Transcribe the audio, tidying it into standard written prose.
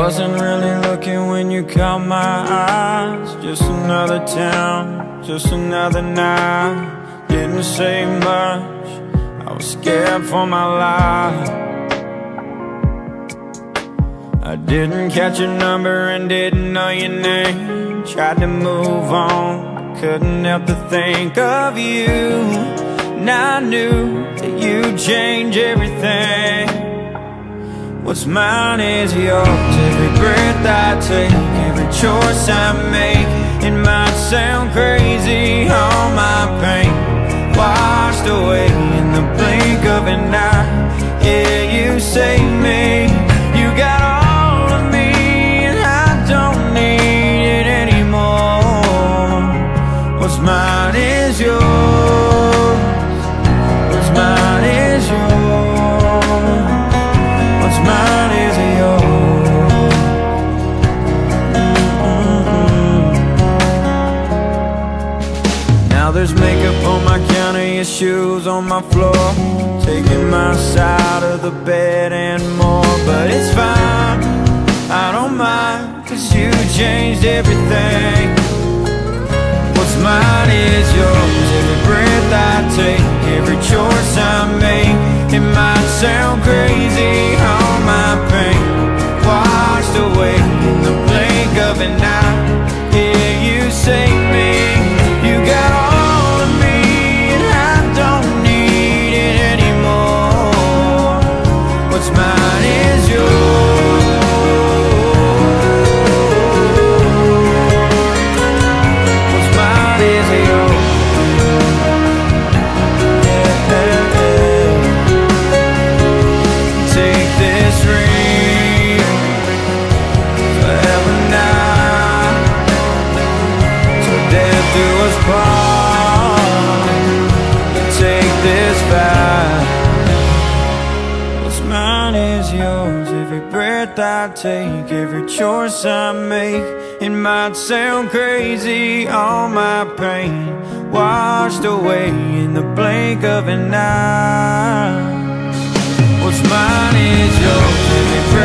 Wasn't really looking when you caught my eyes. Just another town, just another night. Didn't say much, I was scared for my life. I didn't catch your number and didn't know your name. Tried to move on, couldn't help to think of you. Now I knew that you'd change everything. What's mine is yours. Every breath I take, every choice I make. It might sound crazy, all my pain washed away in the blink of an eye. Yeah, you saved me. You got all of me, and I don't need it anymore. What's mine is yours. What's mine is yours. What's mine is yours. Now there's makeup on my counter, your shoes on my floor, taking my side of the bed and more. But it's fine, I don't mind, 'cause you changed everything. What's mine is yours. Every breath I take, every choice I make. It might sound crazy, all my pain washed away in the blink of an eye. Yeah, you saved me. You got all of me, and I don't need it anymore. What's mine is yours. What's mine is yours. Take this ring forever now, till death do us part. Take this vow. What's mine is yours. Every breath I take, every choice I make. It might sound crazy, all my pain washed away in the blink of an eye. What's mine is yours. Every